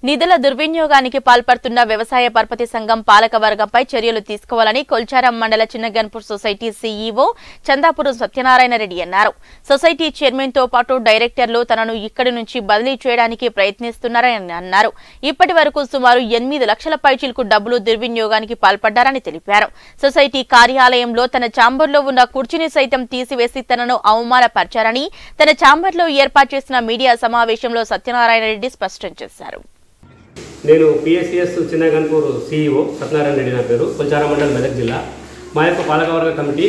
నిధుల దుర్వినియోగానికి పాల్పడుతున్న వ్యవసాయ పరపతి సంఘం పాలకవర్గంపై చర్యలు తీసుకోవాలని కొల్చారం మండల చిన్నగన్పూర్ సొసైటీ సీఈఓ చందాపురం సత్యనారాయణ రెడ్డి అన్నారు. సొసైటీ చైర్మన్ తో పాటు డైరెక్టర్లు తనను ఇక్కడి నుంచి బదిలీ చేయడానికి ప్రయత్నిస్తున్నారని అన్నారు. ఇప్పటి వరకు సుమారు 8 లక్షల పైచిలకు డబ్బులు దుర్వినియోగానికి పాల్పడ్డారని తెలిపారు. సొసైటీ కార్యాలయంలో తన ఛాంబర్లో ఉన్న కుర్చీని సైతం తీసివేసి తనను అవమానపరిచారని తన ఛాంబర్లో ఏర్పాటు చేసిన మీడియా సమావేశంలో సత్యనారాయణ రెడ్డి స్పష్టం చేశారు. నేను పిఎస్సిఎస్ చిన్నగన్పూర్ సీఈఓ సత్యనారాయణ రెడ్డి నా పేరు. కొల్చారం మండలం మెదక్ జిల్లా. మా యొక్క పాలకవర్గ కమిటీ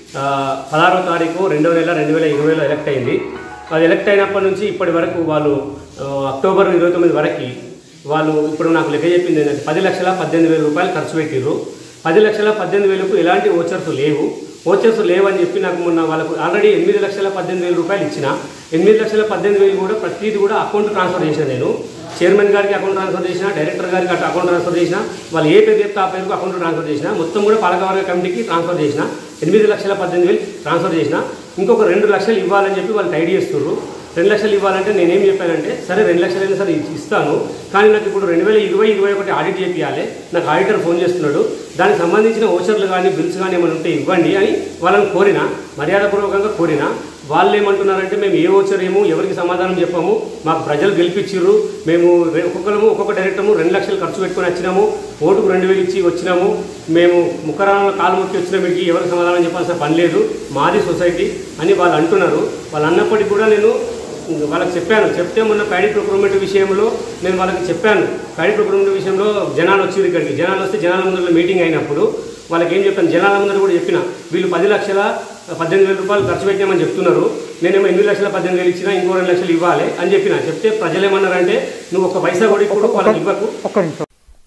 16వ తారీఖు 2వ నెల 2020లో ఎలక్ట్ అయింది. అది ఎలక్ట్ అయినప్పటి నుంచి ఇప్పటి వరకు వాళ్ళు అక్టోబర్ 29 వరకు వాళ్ళు ఇప్పుడు నాకు లెక్క చెప్పింది ఏంటంటే 10,18,000 రూపాయలు ఖర్చు పెట్టిర్రు. 10,18,000కు ఎలాంటి ఓచర్స్ లేవు. ఓచర్స్ లేవని చెప్పి నాకు మొన్న వాళ్ళకు ఆల్రెడీ 8,18,000 రూపాయలు ఇచ్చిన. 8,18,000 కూడా ప్రతిదీ కూడా అకౌంట్ ట్రాన్స్ఫర్ చేసిన. నేను చైర్మన్ గారికి అకౌంట్ ట్రాన్స్ఫర్ చేసిన, డైరెక్టర్ గారికి అకౌంట్ ట్రాన్స్ఫర్ చేసిన, వాళ్ళు ఏ పేరు చెప్తే ఆ పేరుకు అకౌంట్ ట్రాన్స్ఫర్ చేసిన, మొత్తం కూడా పాలకవర్గ కమిటీకి ట్రాన్స్ఫర్ చేసిన. 8,18,000 ట్రాన్స్ఫర్ చేసిన. ఇంకొక 2 లక్షలు ఇవ్వాలని చెప్పి వాళ్ళు టైడ్ చేస్తున్నారు. 2 లక్షలు ఇవ్వాలంటే నేనేం చెప్పానంటే సరే 2 లక్షలు అయినా సరే ఇస్తాను, కానీ నాకు ఇప్పుడు 2020-21 ఆడిట్ చేయాలి. నాకు ఆడిటర్ ఫోన్ చేస్తున్నాడు. దానికి సంబంధించిన ఓచర్లు కానీ బిల్స్ కానీ ఏమైనా ఉంటే ఇవ్వండి అని వాళ్ళని కోరిన, మర్యాదపూర్వకంగా కోరిన. వాళ్ళు ఏమంటున్నారంటే మేము ఏ ఓచర్ ఏమో ఎవరికి సమాధానం చెప్పాము, మాకు ప్రజలు గెలిపించిర్రు, మేము ఒక్కొక్క డైరెక్టము 2 లక్షలు ఖర్చు పెట్టుకొని వచ్చినాము, ఓటుకు 2,000 ఇచ్చి వచ్చినాము, మేము ముఖరాలను కాలు మొక్కి వచ్చిన మీకు ఎవరికి సమాధానం చెప్పాల్సిన పని లేదు, మాది సొసైటీ అని వాళ్ళు అంటున్నారు. వాళ్ళు అన్నప్పటికీ కూడా నేను వాళ్ళకి చెప్పాను. చెప్తే మొన్న ప్యాడీ ప్రొక్యూర్మెంట్ విషయంలో నేను వాళ్ళకి చెప్పాను. ప్యాడీ ప్రొక్యూర్మెంట్ విషయంలో జనాలు వచ్చి ఇక్కడికి జనాలు వస్తే జనాల ముందర మీటింగ్ అయినప్పుడు వాళ్ళకి ఏం చెప్పాను, జనాల ముందర కూడా చెప్పిన, వీళ్ళు 10,18,000 రూపాయలు ఖర్చు పెట్టామని చెప్తున్నారు, నేనేమో 8,18,000 ఇచ్చినా ఇంకో 2 లక్షలు ఇవ్వాలి అని చెప్పిన. చెప్తే ప్రజలు ఏమన్నారంటే నువ్వు 1 పైసా కూడా ఇప్పుడు వాళ్ళకి ఇవ్వకు.